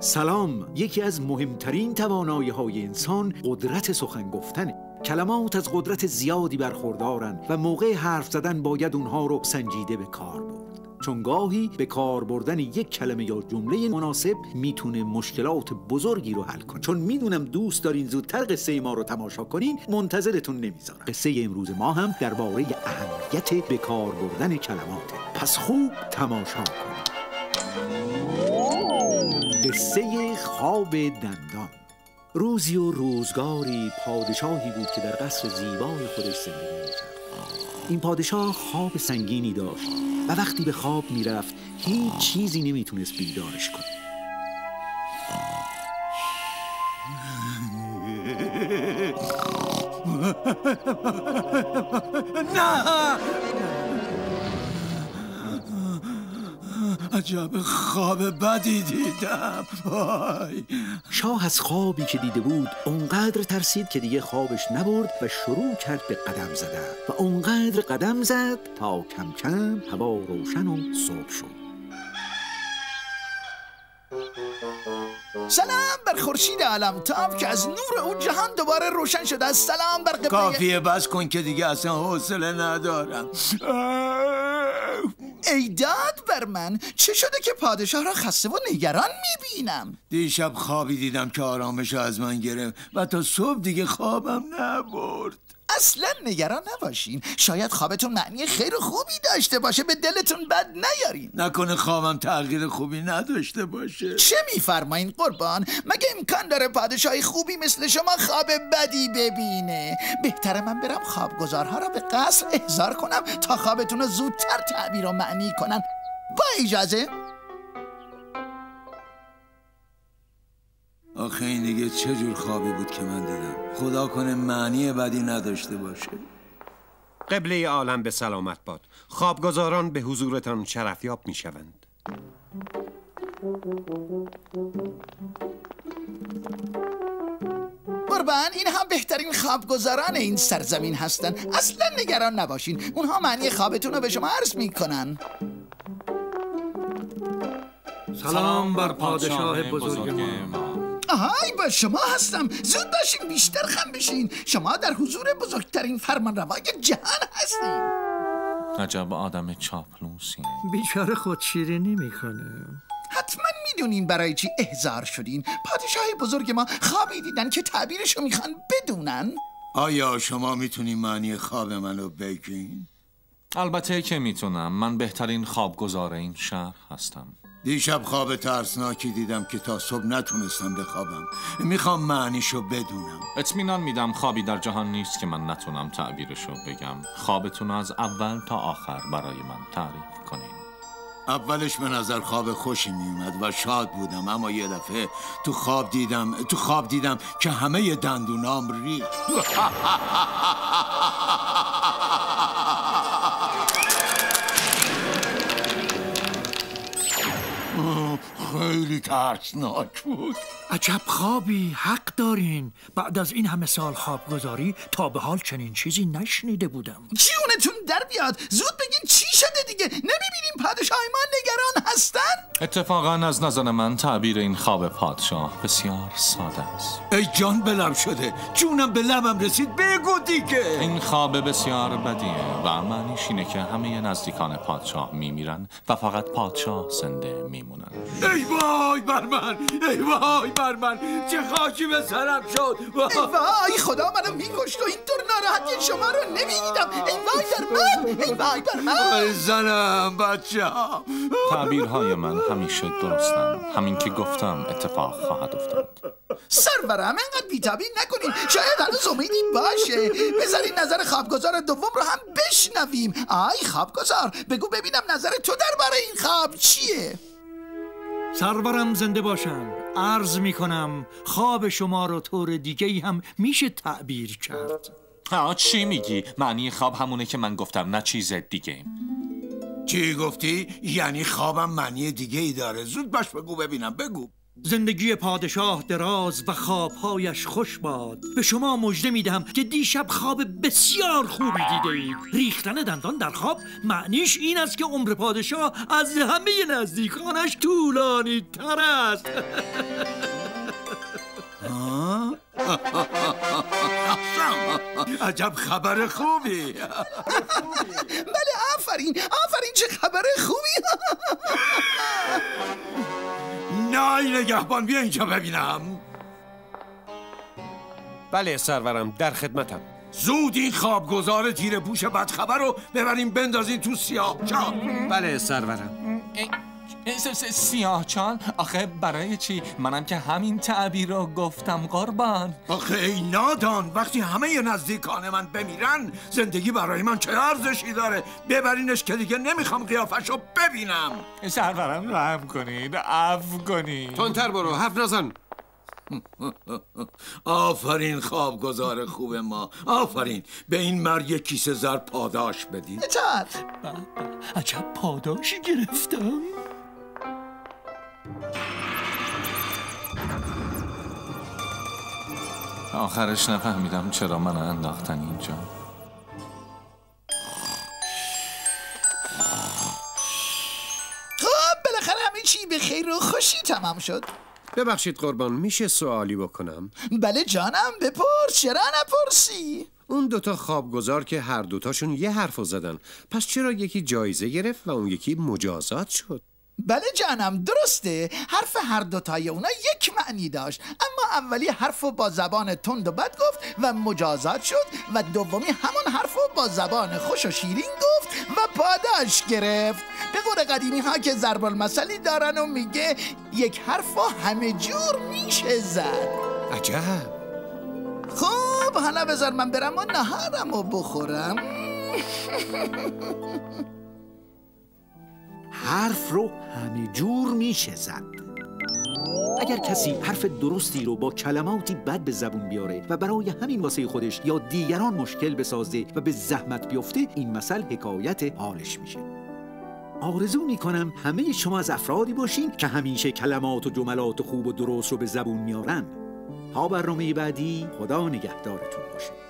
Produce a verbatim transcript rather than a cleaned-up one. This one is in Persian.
سلام. یکی از مهمترین توانایی‌های انسان قدرت سخن گفتنه. کلمات از قدرت زیادی برخوردارن و موقع حرف زدن باید اونها رو سنجیده به کار برد، چون گاهی به کار بردن یک کلمه یا جمله مناسب میتونه مشکلات بزرگی رو حل کنه. چون میدونم دوست دارین زودتر قصه ما رو تماشا کنین، منتظرتون نمیذارم. قصه امروز ما هم درباره اهمیت به کار بردن کلماته. پس خوب تماشا کنید. قصه خواب دندان. روزی و روزگاری پادشاهی بود که در قصر زیبای خودش زندگی می‌کرد. این پادشاه خواب سنگینی داشت و وقتی به خواب میرفت هیچ چیزی نمیتونست بیدارش کنه. نه! عجب خواب بدی دیدم. وای. شاه از خوابی که دیده بود اونقدر ترسید که دیگه خوابش نبرد و شروع کرد به قدم زدن و اونقدر قدم زد تا کم کم هوا روشن و صبح شد. سلام بر خورشید عالمتاب که از نور اون جهان دوباره روشن شده است. سلام بر قبله. کافیه بس کن که دیگه اصلا حوصله ندارم. ای داد بر من، چه شده که پادشاه را خسته و نگران میبینم؟ دیشب خوابی دیدم که آرامش از من گرفت و تا صبح دیگه خوابم نبرد. اصلا نگران نباشین، شاید خوابتون معنی خیر خوبی داشته باشه، به دلتون بد نیارین. نکنه خوابم تغییر خوبی نداشته باشه. چه میفرمایین قربان؟ مگه امکان داره پادشاهی خوبی مثل شما خواب بدی ببینه؟ بهتره من برم خوابگزارها را به قصر احضار کنم تا خوابتون رو زودتر تعبیر و معنی کنن. با اجازه. آخه این دیگه چه جور خوابی بود که من دیدم؟ خدا کنه معنی بدی نداشته باشه. قبله عالم به سلامت باد. خوابگزاران به حضورتان شرفیاب می شوند. قربان، این هم بهترین خوابگزاران این سرزمین هستن. اصلا نگران نباشین، اونها معنی خوابتون رو به شما عرض میکنن. سلام بر پادشاه بزرگ ما. آهای، با شما هستم. زود باشین، بیشتر خم بشین. شما در حضور بزرگترین فرمانروای جهان هستین. عجب آدم چاپلوسی. بیچاره خود شیرینی میکنه. حتما میدونین برای چی احضار شدین. پادشاه بزرگ ما خوابی دیدن که تعبیرشو میخوان بدونن. آیا شما میتونین معنی خواب منو بگین؟ البته که میتونم. من بهترین خوابگزار این شهر هستم. دیشب خواب ترسناکی دیدم که تا صبح نتونستم بخوابم. میخوام معنیشو بدونم. اطمینان میدم خوابی در جهان نیست که من نتونم تعبیرشو بگم. خوابتون از اول تا آخر برای من تعریف کنین. اولش به نظر خواب خوشی میومد و شاد بودم، اما یه دفعه تو خواب دیدم تو خواب دیدم که همه دندونام ریخت. خیلی ترسناک بود. عجب خوابی، حق دارین. بعد از این همه سال خوابگزاری تا به حال چنین چیزی نشنیده بودم. جونتون در بیاد، زود بگین چی شده دیگه. نمیبینیم پادشاه ما نگران هستن؟ اتفاقا از نظر من تعبیر این خواب پادشاه بسیار ساده است. ای جان به لب شده، جونم به لبم رسید، بگو دیگه. این خواب بسیار بدیه و معنیش اینه که همه نزدیکان پادشاه میمیرن و فقط پادشاه زنده میمونن. ای وای بر من، ای وای بر من، چه خاکی به سرم شد. ای وای، خدا منو میکشت و اینطور ناراحتی شما رو نمیدیدم. ای وای بر من، ای وای بر من. ای زنم، بچه ها. تعبیرهای من همیشه درستن. همین که گفتم اتفاق خواهد افتاد. سرورم اینقدر بی‌تابی نکنین، شاید هنوز امیدی باشه. بذارین نظر خوابگزار دوم رو هم بشنویم. آی خوابگزار، بگو ببینم نظر تو درباره این خواب چیه؟ سرورم زنده باشن. عرض میکنم خواب شما رو طور دیگه‌ای هم میشه تعبیر کرد. ها چی میگی؟ معنی خواب همونه که من گفتم، نه چیز دیگه. چی گفتی؟ یعنی خوابم معنی دیگه ای داره؟ زود باش بگو ببینم، بگو. زندگی پادشاه دراز و خوابهایش خوش باد. به شما مژده میدهم که دیشب خواب بسیار خوبی دیده اید. ریختن دندان در خواب معنیش این است که عمر پادشاه از همه نزدیکانش طولانی تر است. عجب خبر خوبی. بله آفرین آفرین، چه خبر خوبی. نای نگهبان، بیا اینجا ببینم. بله سرورم، در خدمتم. زود این خوابگزار تیره پوش بدخبر رو ببریم بندازین تو سیاه چال. بله سرورم. سیاه چال؟ آخه برای چی؟ منم که همین تعبیر رو گفتم قربان. آخه ای نادان، وقتی همه نزدیکان من بمیرن زندگی برای من چه ارزشی داره؟ ببرینش که دیگه نمیخوام قیافشو ببینم. سرورم رحم کنید، عفو کنید. تندتر برو، حرف نزن. آفرین خوابگزار خوب ما، آفرین. به این مرد یک کیسه زر پاداش بدین. اطاعت. عجب پاداشی گرفتم. آخرش نفهمیدم چرا من انداختن اینجا. خب بالاخره همه چی به خیر و خوشی تمام شد. ببخشید قربان، میشه سوالی بکنم؟ بله جانم، بپرس. چرا نپرسی؟ اون دوتا خوابگزار که هر دوتاشون یه حرفو زدن، پس چرا یکی جایزه گرفت و اون یکی مجازات شد؟ بله جانم درسته، حرف هر دوتای اونا یک معنی داشت، اما اولی حرفو با زبان تند و بد گفت و مجازات شد و دومی همون حرفو با زبان خوش و شیرین گفت و پاداش گرفت. به قول قدیمی ها که ضرب المثلی دارن و میگه یک حرفو همه جور میشه زد. عجب. خب حالا بذار من برم و نهارمو بخورم. حرف رو همه جور میشه زد. اگر کسی حرف درستی رو با کلماتی بد به زبون بیاره و برای همین واسه خودش یا دیگران مشکل بسازه و به زحمت بیفته، این مثل حکایت حالش میشه. آرزو میکنم همه شما از افرادی باشین که همیشه کلمات و جملات خوب و درست رو به زبون میارن. تا برنامه بعدی، خدا نگهدارتون باشه.